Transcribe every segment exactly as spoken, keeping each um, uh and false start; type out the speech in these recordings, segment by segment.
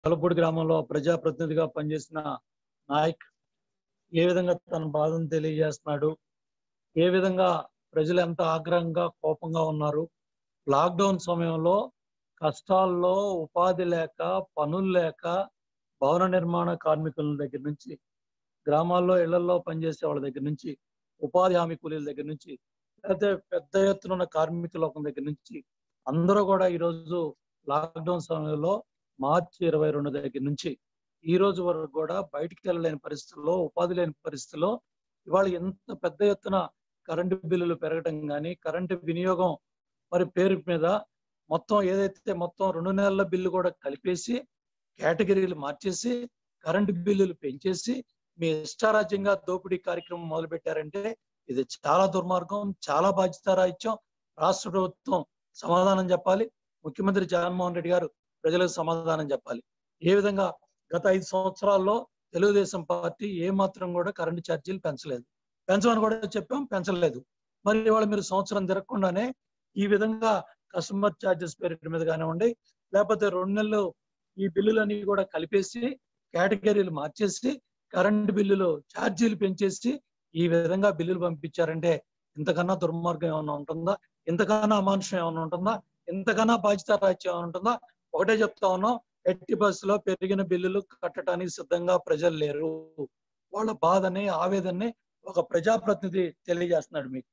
కలపూడి గ్రామంలో ప్రజాప్రతినిధిగా పనిచేసిన నాయక్ ఏ విధంగా తన బాధను తెలియజేస్తున్నాడు, ఏ విధంగా ప్రజలు ఎంత ఆగ్రహంగా కోపంగా ఉన్నారు, లాక్డౌన్ సమయంలో కష్టాల్లో ఉపాధి లేక పనులు లేక భవన నిర్మాణ కార్మికుల దగ్గర నుంచి, గ్రామాల్లో ఇళ్లలో పనిచేసే వాళ్ళ దగ్గర నుంచి, ఉపాధి హామీ కూలీల దగ్గర నుంచి, లేకపోతే పెద్ద ఎత్తున ఉన్న కార్మిక లోకం దగ్గర నుంచి అందరూ కూడా ఈరోజు లాక్డౌన్ సమయంలో మార్చి ఇరవై రెండు దగ్గర నుంచి ఈ రోజు వరకు కూడా బయటికి వెళ్ళలేని పరిస్థితుల్లో, ఉపాధి లేని పరిస్థితుల్లో ఇవాళ ఎంత పెద్ద ఎత్తున కరెంటు బిల్లులు పెరగటం కానీ, కరెంటు వినియోగం మరి పేరు మీద మొత్తం ఏదైతే మొత్తం రెండు నెలల బిల్లు కూడా కలిపేసి కేటగిరీలు మార్చేసి కరెంటు బిల్లులు పెంచేసి మీ ఇష్టారాజ్యంగా దోపిడీ కార్యక్రమం మొదలు పెట్టారంటే ఇది చాలా దుర్మార్గం, చాలా బాధ్యతారాహిత్యం. రాష్ట్ర ప్రభుత్వం సమాధానం చెప్పాలి. ముఖ్యమంత్రి జగన్మోహన్ రెడ్డి గారు ప్రజలకు సమాధానం చెప్పాలి. ఏ విధంగా గత ఐదు సంవత్సరాల్లో తెలుగుదేశం పార్టీ ఏ మాత్రం కూడా కరెంటు ఛార్జీలు పెంచలేదు, పెంచమని కూడా చెప్పాం, పెంచలేదు. మరి ఇవాళ మీరు సంవత్సరం తిరగకుండానే ఈ విధంగా కస్టమర్ ఛార్జెస్ పేరు మీద కానివ్వండి, లేకపోతే రెండు నెలలు ఈ బిల్లులన్నీ కూడా కలిపేసి కేటగిరీలు మార్చేసి కరెంటు బిల్లులు ఛార్జీలు పెంచేసి ఈ విధంగా బిల్లులు పంపించారంటే ఇంతకన్నా దుర్మార్గం ఏమైనా ఉంటుందా? ఇంతకన్నా అమానుషం ఏమైనా ఉంటుందా? ఇంతకన్నా బాధ్యత రాజ్యం ఏమైనా ఉంటుందా? ఒకటే చెప్తా ఉన్నాం, ఎట్టి బస్సులో పెరిగిన బిల్లులు కట్టడానికి సిద్ధంగా ప్రజలు లేరు. వాళ్ళ బాధని, ఆవేదనని ఒక ప్రజాప్రతినిధి తెలియజేస్తున్నాడు మీకు.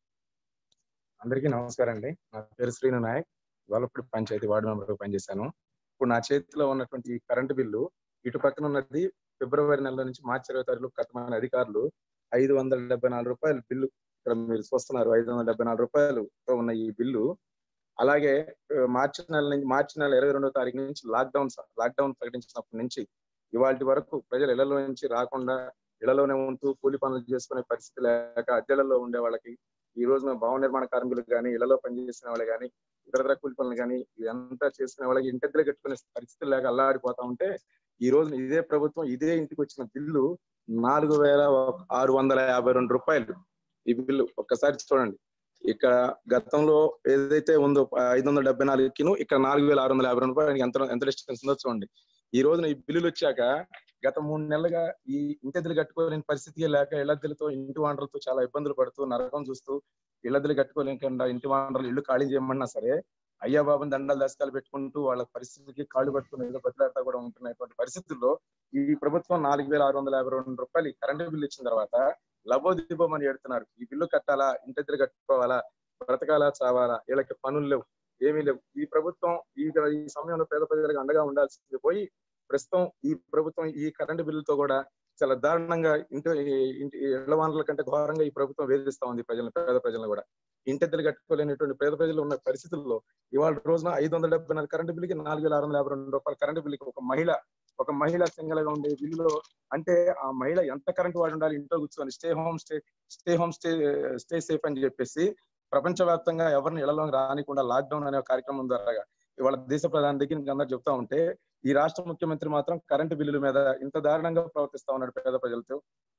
అందరికీ నమస్కారం అండి. నా పేరు శ్రీను నాయక్. గొల్లపూడి పంచాయతీ వార్డు మెంబర్గా పనిచేశాను. ఇప్పుడు నా చేతిలో ఉన్నటువంటి కరెంటు బిల్లు ఇటు పక్కన ఉన్నది ఫిబ్రవరి నెల నుంచి మార్చి ఇరవై తారీఖు కట్టమని అధికారులు ఐదు వందల డెబ్బై నాలుగు రూపాయలు బిల్లు ఇక్కడ మీరు చూస్తున్నారు. ఐదు వందల డెబ్బై నాలుగు రూపాయలుతో ఉన్న ఈ బిల్లు, అలాగే మార్చి నెల నుంచి మార్చి నెల ఇరవై రెండో తారీఖు నుంచి లాక్డౌన్ లాక్డౌన్ ప్రకటించినప్పటి నుంచి ఇవాళ వరకు ప్రజలు ఇళ్లలో నుంచి రాకుండా ఇళ్లలోనే ఉంటూ కూలి పనులు చేసుకునే పరిస్థితి లేక అద్దెలలో ఉండే వాళ్ళకి ఈ రోజు భవన నిర్మాణ కార్మికులకు కానీ, ఇళ్లలో పనిచేసిన వాళ్ళు కానీ, ఇతర కూలి పనులు కానీ ఇదంతా చేసుకునే వాళ్ళకి ఇంటిద్దరు కట్టుకునే పరిస్థితులు లేక అల్లాడిపోతా ఉంటే ఈ రోజు ఇదే ప్రభుత్వం ఇదే ఇంటికి వచ్చిన బిల్లు నాలుగు వేల ఆరు వందల యాభై రెండు రూపాయలు. ఈ బిల్లు ఒక్కసారి చూడండి. ఇక్కడ గతంలో ఏదైతే ఉందో ఐదు వందల డెబ్బై నాలుగుకిను ఇక్కడ నాలుగు వేల ఆరు వందల యాభై రెండు రూపాయలు ఎంత ఎంత డిస్టెన్స్ ఉందో చూడండి. ఈ రోజున ఈ బిల్లులు వచ్చాక గత మూడు నెలలుగా ఈ ఇంటిద్దరు కట్టుకోలేని పరిస్థితి లేక ఇళ్లద్దెలతో ఇంటి వానరులతో చాలా ఇబ్బందులు పడుతూ నరకం చూస్తూ ఇళ్లద్దెలు కట్టుకోలేకుండా ఇంటి వానరులు ఇల్లు ఖాళీ చేయమన్నా సరే అయ్యా బాబుని దండాలు దశకాలు పెట్టుకుంటూ వాళ్ళ పరిస్థితికి కాళ్ళు పట్టుకుని ఏదో బతిలాడుతా కూడా ఉంటున్నటువంటి పరిస్థితుల్లో ఈ ప్రభుత్వం నాలుగు వేల ఆరు వందల యాభై రెండు రూపాయలు కరెంటు బిల్లు ఇచ్చిన తర్వాత లబోదిబోమని ఎడుతున్నారు. ఈ బిల్లు కట్టాలా, ఇంటిద్దరు కట్టుకోవాలా, బ్రతకాలా, చావాలా, వీళ్ళకి పనులు లేవు, ఏమీ లేవు. ఈ ప్రభుత్వం ఈ ఈ సమయంలో పేద ప్రజలకు అండగా ఉండాల్సింది పోయి ప్రస్తుతం ఈ ప్రభుత్వం ఈ కరెంటు బిల్లుతో కూడా చాలా దారుణంగా ఇంటి ఇంటి ఇళ్ల వానరుల కంటే ఘోరంగా ఈ ప్రభుత్వం వేధిస్తా ఉంది ప్రజలను, పేద ప్రజలను కూడా. ఇంటిద్దరు కట్టుకోలేనటువంటి పేద ప్రజలు ఉన్న పరిస్థితుల్లో ఇవాళ రోజున ఐదు వందల డెబ్బై నాలుగు కరెంటు బిల్లుకి నాలుగు వేల ఆరు వందల యాభై రెండు రూపాయల కరెంటు బిల్లుకి ఒక మహిళ ఒక మహిళ సింగల్ గా ఉండే బిల్లులో అంటే ఆ మహిళ ఎంత కరెంటు వాడి ఉండాలి, ఇంట్లో కూర్చొని stay home stay stay home stay stay safe అని చెప్పేసి ప్రపంచవ్యాప్తంగా ఎవరిని ఇళ్లలో రానికుండా లాక్డౌన్ అనే కార్యక్రమం ద్వారా ఇవాళ దేశ ప్రధాని దగ్గర అందరూ చెప్తా ఉంటే ఈ రాష్ట్ర ముఖ్యమంత్రి మాత్రం కరెంటు బిల్లుల మీద ఇంత దారుణంగా ప్రవర్తిస్తా ఉన్నాడు పేద ప్రజలతో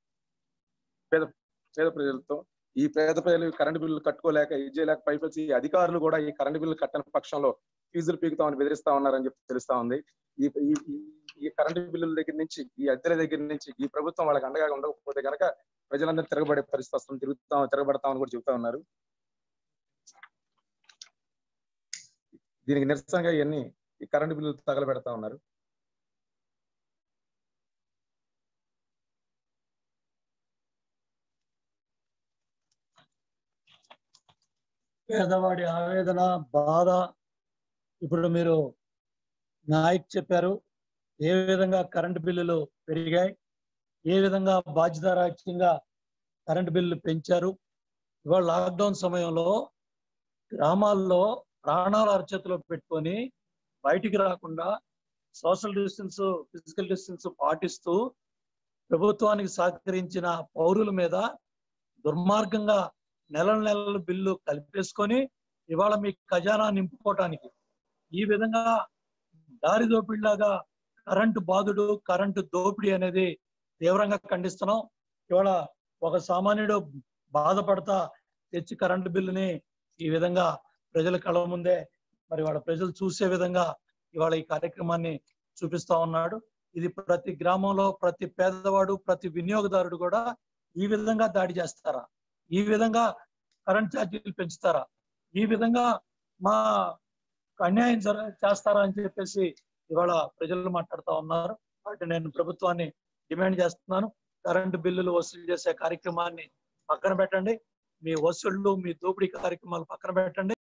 పేద పేద ప్రజలతో ఈ పేద ప్రజలు కరెంటు బిల్లులు కట్టుకోలేక ఇది చేయలేక పైపొచ్చి అధికారులు కూడా ఈ కరెంటు బిల్లు కట్టని పక్షంలో ఫీజులు పీకుతామని బెదిరిస్తా ఉన్నారని చెప్పి తెలుస్తా ఉంది. ఈ ఈ కరెంటు బిల్లుల దగ్గర నుంచి ఈ అద్దెల దగ్గర నుంచి ఈ ప్రభుత్వం వాళ్ళకి అండగా ఉండకపోతే కనుక ప్రజలందరూ తిరగబడే పరిస్థితి వస్తుంది, తిరుగుతాం తిరగబడతామని కూడా చెబుతా ఉన్నారు. దీనికి నిరసనగా ఇవన్నీ ఈ కరెంటు బిల్లులు తగలబెడతా ఉన్నారు. పేదవాడి ఆవేదన, బాధ ఇప్పుడు మీరు నాయక్ చెప్పారు. ఏ విధంగా కరెంటు బిల్లులు పెరిగాయి, ఏ విధంగా బాధ్యతారాహిత్యంగా కరెంటు బిల్లులు పెంచారు. ఇవాళ లాక్డౌన్ సమయంలో గ్రామాల్లో ప్రాణాల అరచేతిలో పెట్టుకొని బయటికి రాకుండా సోషల్ డిస్టెన్స్, ఫిజికల్ డిస్టెన్స్ పాటిస్తూ ప్రభుత్వానికి సహకరించిన పౌరుల మీద దుర్మార్గంగా నెల నెలల బిల్లు కలిపేసుకొని ఇవాళ మీ ఖజానా నింపుకోవటానికి ఈ విధంగా దారి దోపిడిలాగా కరెంటు బాధుడు, కరెంటు దోపిడీ అనేది తీవ్రంగా ఖండిస్తున్నాం. ఇవాళ ఒక సామాన్యుడు బాధపడతా తెచ్చి కరెంటు బిల్లుని ఈ విధంగా ప్రజల కళ్ళ ముందే మరి వాళ్ళ ప్రజలు చూసే విధంగా ఇవాళ ఈ కార్యక్రమాన్ని చూపిస్తా ఉన్నాడు. ఇది ప్రతి గ్రామంలో ప్రతి పేదవాడు ప్రతి వినియోగదారుడు కూడా ఈ విధంగా దాడి చేస్తారా, ఈ విధంగా కరెంట్ ఛార్జీలు పెంచుతారా, ఈ విధంగా మా అన్యాయం జర చేస్తారా అని చెప్పేసి ఇవాళ ప్రజలు మాట్లాడుతూ ఉన్నారు. కాబట్టి నేను ప్రభుత్వాన్ని డిమాండ్ చేస్తున్నాను, కరెంటు బిల్లులు వసూలు చేసే కార్యక్రమాన్ని పక్కన పెట్టండి, మీ వసూళ్లు మీ దోపిడీ కార్యక్రమాలు పక్కన పెట్టండి.